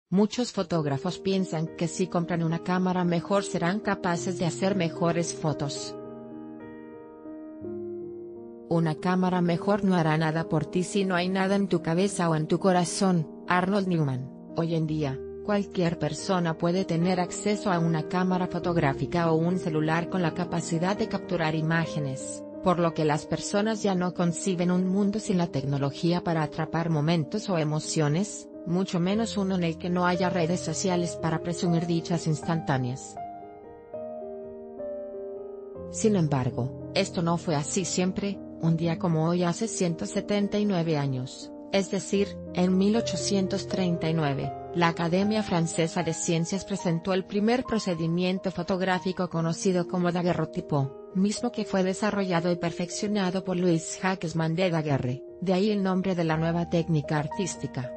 Muchos fotógrafos piensan que si compran una cámara mejor serán capaces de hacer mejores fotos. Una cámara mejor no hará nada por ti si no hay nada en tu cabeza o en tu corazón. Arnold Newman. Hoy en día, cualquier persona puede tener acceso a una cámara fotográfica o un celular con la capacidad de capturar imágenes, por lo que las personas ya no conciben un mundo sin la tecnología para atrapar momentos o emociones, mucho menos uno en el que no haya redes sociales para presumir dichas instantáneas. Sin embargo, esto no fue así siempre. Un día como hoy hace 179 años, es decir, en 1839, la Academia Francesa de Ciencias presentó el primer procedimiento fotográfico conocido como daguerrotipo, mismo que fue desarrollado y perfeccionado por Louis-Jacques de Daguerre, de ahí el nombre de la nueva técnica artística.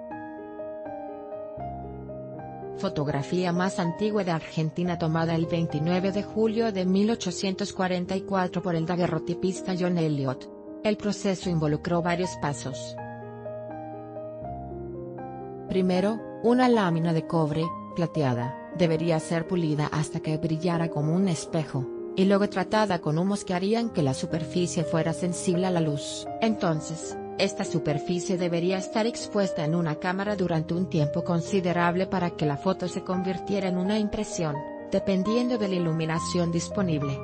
Fotografía más antigua de Argentina tomada el 29 de julio de 1844 por el daguerrotipista John Elliot. El proceso involucró varios pasos. Primero, una lámina de cobre, plateada, debería ser pulida hasta que brillara como un espejo, y luego tratada con humos que harían que la superficie fuera sensible a la luz. Entonces, esta superficie debería estar expuesta en una cámara durante un tiempo considerable para que la foto se convirtiera en una impresión, dependiendo de la iluminación disponible.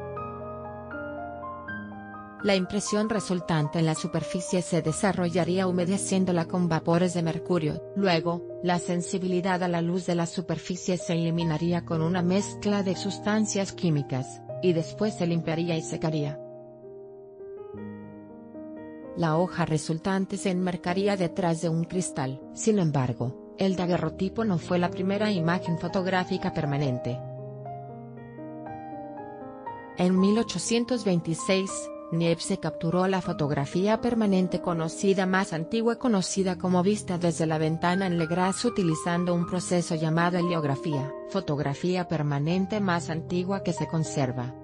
La impresión resultante en la superficie se desarrollaría humedeciéndola con vapores de mercurio. Luego, la sensibilidad a la luz de la superficie se eliminaría con una mezcla de sustancias químicas, y después se limpiaría y secaría. La hoja resultante se enmarcaría detrás de un cristal. Sin embargo, el daguerrotipo no fue la primera imagen fotográfica permanente. En 1826, Niepce capturó la fotografía permanente conocida más antigua conocida como vista desde la ventana en Legras utilizando un proceso llamado heliografía, fotografía permanente más antigua que se conserva.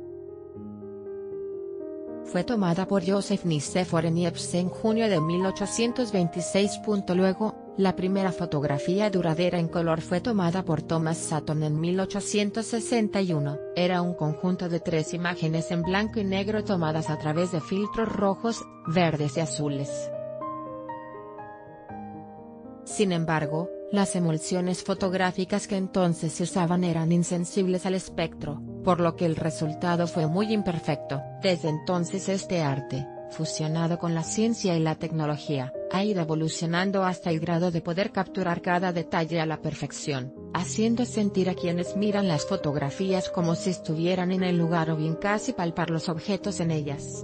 Fue tomada por Joseph Nicéphore Niepce en junio de 1826. Luego, la primera fotografía duradera en color fue tomada por Thomas Sutton en 1861. Era un conjunto de 3 imágenes en blanco y negro tomadas a través de filtros rojos, verdes y azules. Sin embargo, las emulsiones fotográficas que entonces se usaban eran insensibles al espectro, por lo que el resultado fue muy imperfecto. Desde entonces este arte, fusionado con la ciencia y la tecnología, ha ido evolucionando hasta el grado de poder capturar cada detalle a la perfección, haciendo sentir a quienes miran las fotografías como si estuvieran en el lugar o bien casi palpar los objetos en ellas.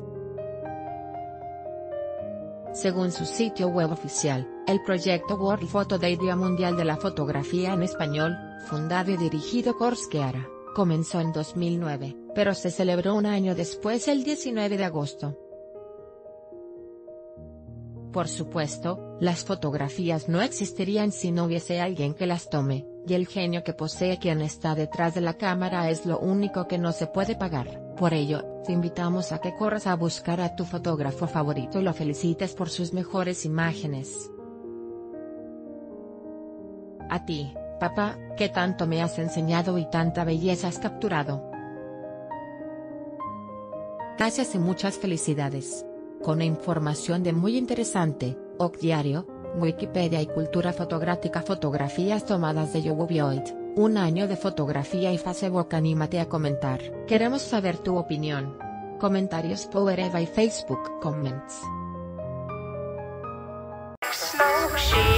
Según su sitio web oficial, el proyecto World Photo Day Día Mundial de la Fotografía en Español, fundado y dirigido por Schiara, comenzó en 2009, pero se celebró un año después el 19 de agosto. Por supuesto, las fotografías no existirían si no hubiese alguien que las tome, y el genio que posee quien está detrás de la cámara es lo único que no se puede pagar. Por ello, te invitamos a que corras a buscar a tu fotógrafo favorito y lo felicites por sus mejores imágenes. A ti, papá, que tanto me has enseñado y tanta belleza has capturado. Gracias y muchas felicidades. Con información de muy interesante, OC Diario, Wikipedia y Cultura Fotográfica. Fotografías tomadas de Youbioid, un año de fotografía y Facebook. Anímate a comentar. Queremos saber tu opinión. Comentarios Power Eva y Facebook Comments.